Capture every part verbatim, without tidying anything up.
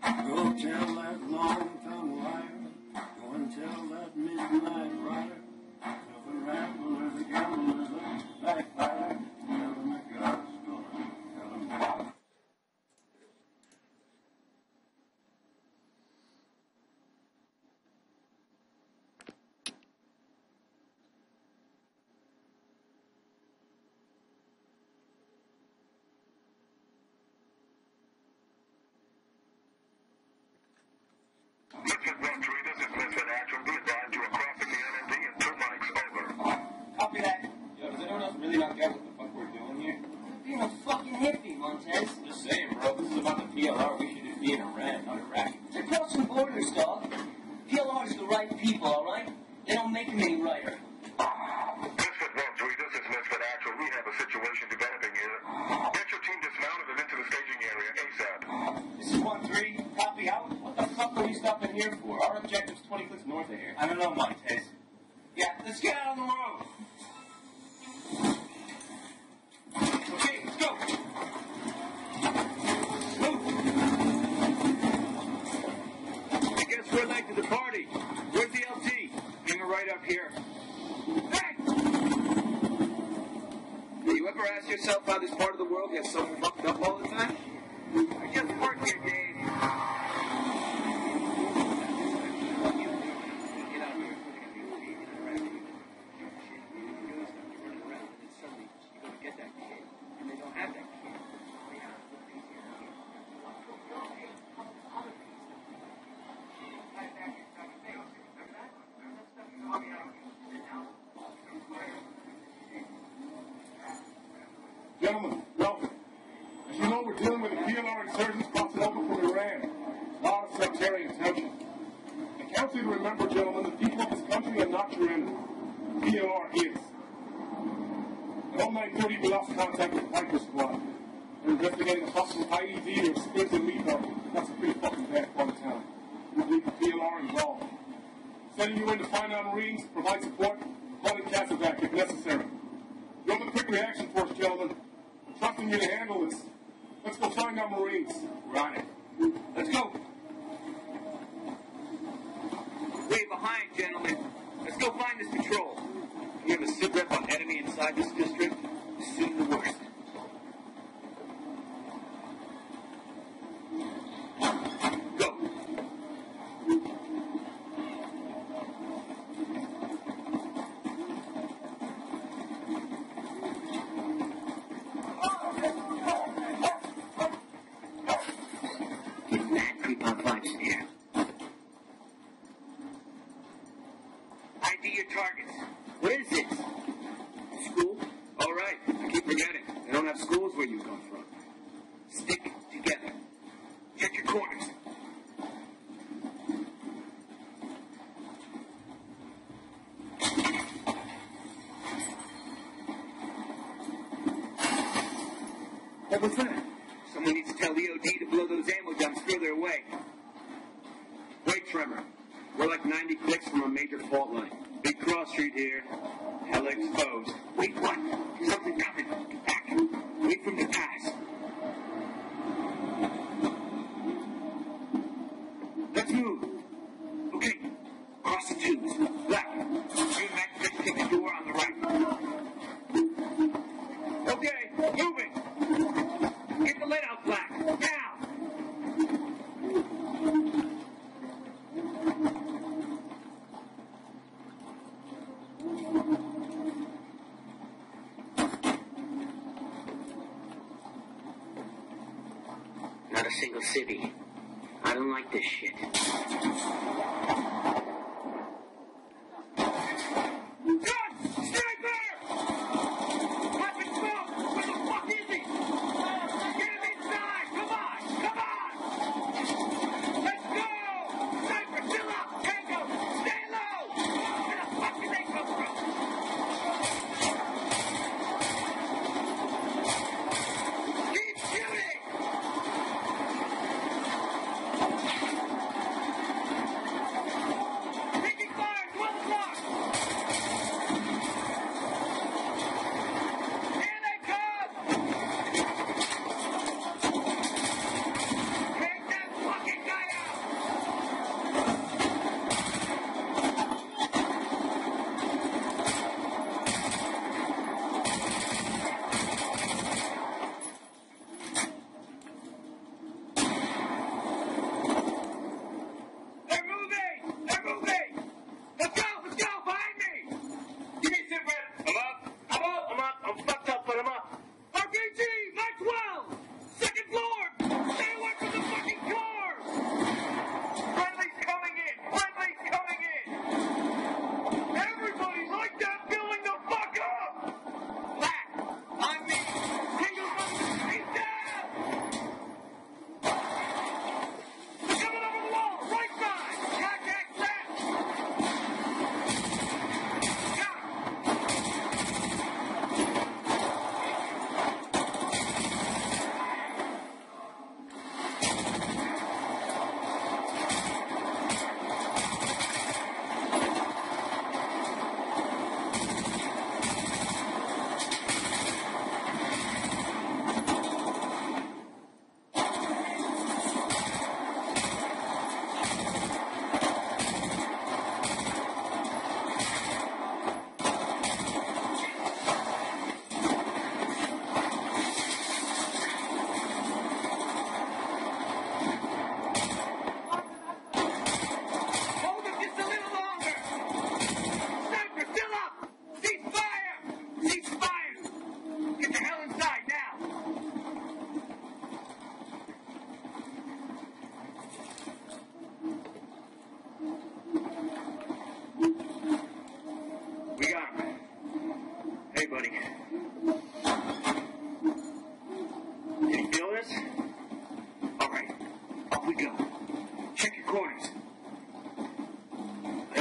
Go tell that long-tongue liar. Go and tell that midnight rider. Tell the ramblers, the gamblers, the backbiter. Tell them that God's gonna tell them how. Misfit one three, this is Misfit Action. Be advised you are crossing the N M D in two mics. Over. Copy that. Yo, does anyone else really not get what the fuck we're doing here? Being a fucking hippie, Montez. Just saying, bro. This is about the P L R. We should just be in Iran, not Iraq. They're crossing borders, dog. P L R's the right people, alright? They don't make them any righter. Misfit one three, this is Misfit Action. We have a situation developing here. Get your team dismounted and into the staging area ASAP. This is one three. Copy out. What the fuck are we stopping here for? Our objective's twenty clicks north of here. I don't know, Montez. Yeah, let's get out on the road. Okay, let's go. Move. I guess we're late to the party. Where's the L T? Hang her right up here. Hey! Do you ever ask yourself how this part of the world gets so fucked up all the time? I just work here, Dave. Gentlemen, welcome. As you know, we're dealing with a P L R insurgents crossing over from Iran. A lot of sectarian tension. I counsel you to remember, gentlemen, the people of this country are not your enemy. P L R is. At oh nine thirty, we lost contact with Piper Squad. They're investigating a possible I E D or explosive lethal. That's a pretty fucking bad part of town. We believe the P L R involved. Sending you in to find our Marines, provide support, call in Casaback if necessary. You're the quick reaction force, gentlemen. I'm trusting you to handle this. Let's go find our Marines. We're on it. Let's go. Way behind, gentlemen. Let's go find this patrol. We have a sit rep on enemy inside this district. Assume the worst. Go. Get mad, creep on vibes in here. I D your targets. What is this? School? All right. I keep forgetting. They don't have schools where you come from. Stick together. Check your corners. What was that? Someone needs to tell the O D to blow those ammo dumps further away. Wait, Tremor. We're like ninety clicks from a major fault line. Big cross street here. Hell exposed. Wait, what? Something coming. Get back. Wait for him to pass. Let's move. Okay. Cross the tubes. Left. You and Max just take the door on the right. Okay. Moving. Get the lid out black. Now. Not a single city. I don't like this shit. Gun! Sniper! Weapon smoke! Where the fuck is he? Get him inside! Come on! Come on! Let's go! Sniper, chill out! Tango! Stay low! Where the fuck did they come from? Keep shooting!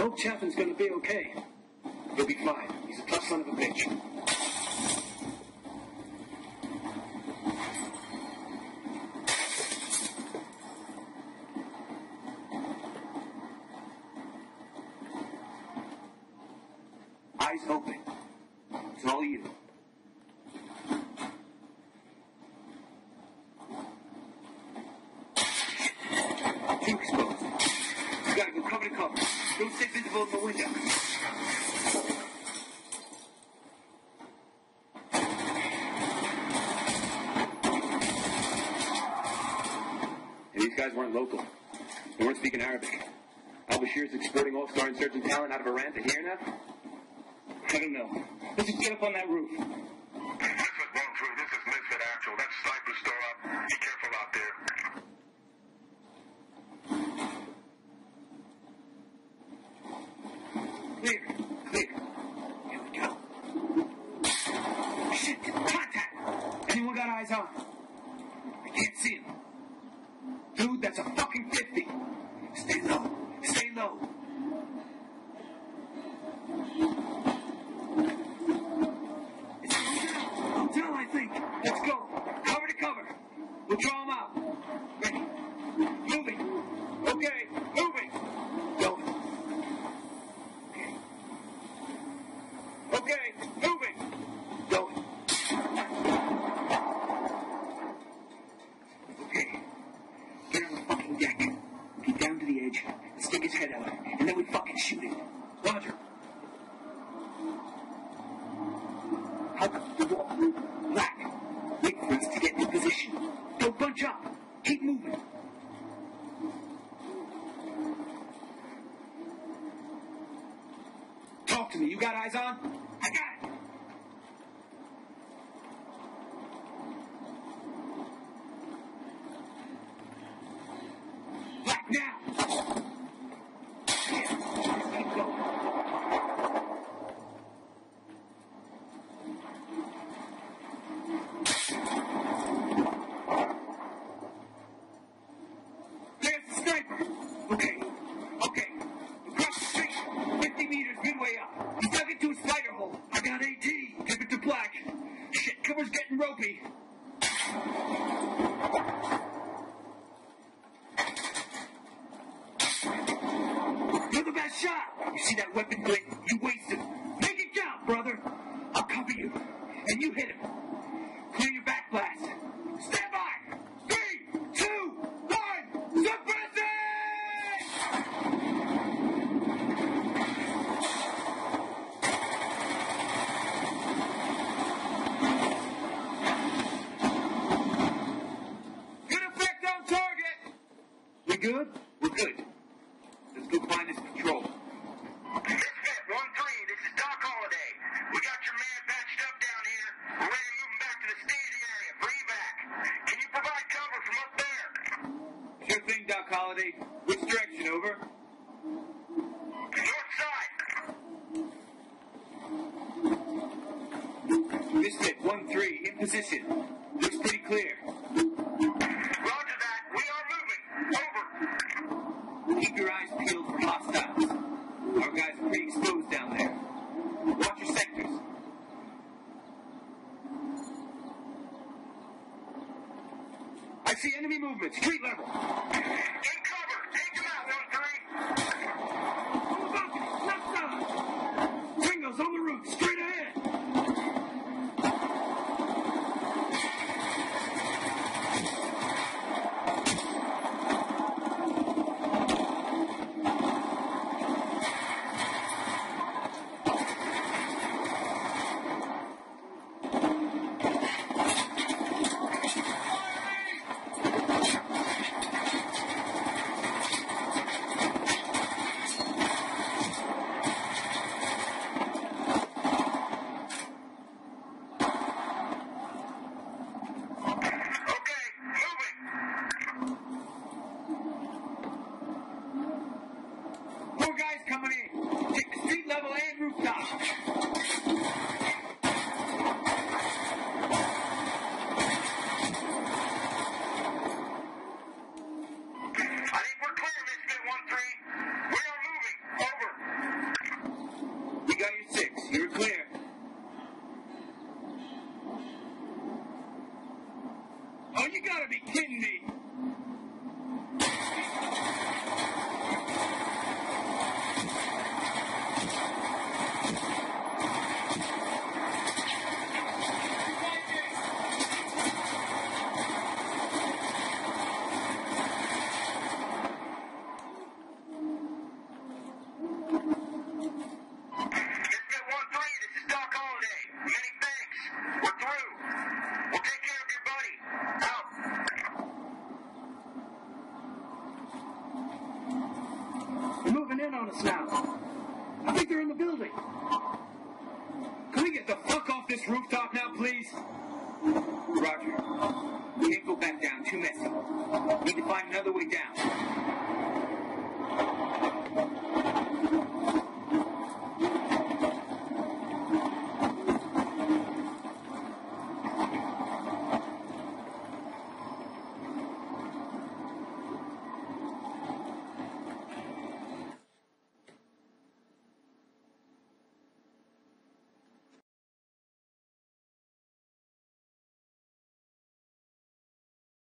hope Chapman's gonna be okay. He'll be fine. He's a tough son of a bitch. Eyes open. It's all you. Too exposed. You gotta go cover to cover. Don't stay visible in the window. And these guys weren't local. They weren't speaking Arabic. Al-Bashir's exporting all-star insurgent talent out of Iran to here now? I don't know. Let's just get up on that roof. This is one three. This is Misfit Actual. That's Sniper Store up. Be careful out there. Clear. Clear. Here we go. Shit! Contact! Anyone got eyes on? I can't see him. Dude, that's a fucking fifty. Stay low. Stay low. It's a hotel. Hotel, I think. Let's go. Cover to cover. We'll draw him out. Ready. Moving. Okay. Moving. Going. Okay. Okay. Moving. Going. Okay. Get on the fucking deck. Get down to the edge. Stick his head out. And then we fucking shoot it. Roger. Hug the wall. Black. Wait for us to get in position. Don't bunch up. Keep moving. Talk to me. You got eyes on? I got it. Black now. Yeah, just keep going. There's the sniper. Okay, okay. Across the street, fifty meters, midway up. He dug into his fighter hole. I got AT. Give it to Black. Shit, cover's getting ropey. You're the best shot. You see that weapon blink? You wasted it. Make it count, brother. I'll cover you. And you hit him. Clear your back blast. Stand by. Three, two, one. Suppress it! Good effect on target. We good? We're good. Let's go find this patrol. Misfit one three. This is Doc Holliday. We got your man patched up down here. We're ready to move him back to the staging area. Bring him back. Can you provide cover from up there? Sure thing, Doc Holliday. Which direction, over? North side. Misfit one three, in position. Looks pretty clear. Roger that. We are moving. Over. Keep your eyes peeled for hostiles. Our guys are pretty exposed down there. Watch your sectors. I see enemy movement, street level. Take cover. Take him out, one three. On the balcony, left side. Ringo's on the roof, straight ahead. in on us now. I think they're in the building. Can we get the fuck off this rooftop now, please? Roger. We can't go back down. Too messy. Need to find another way down.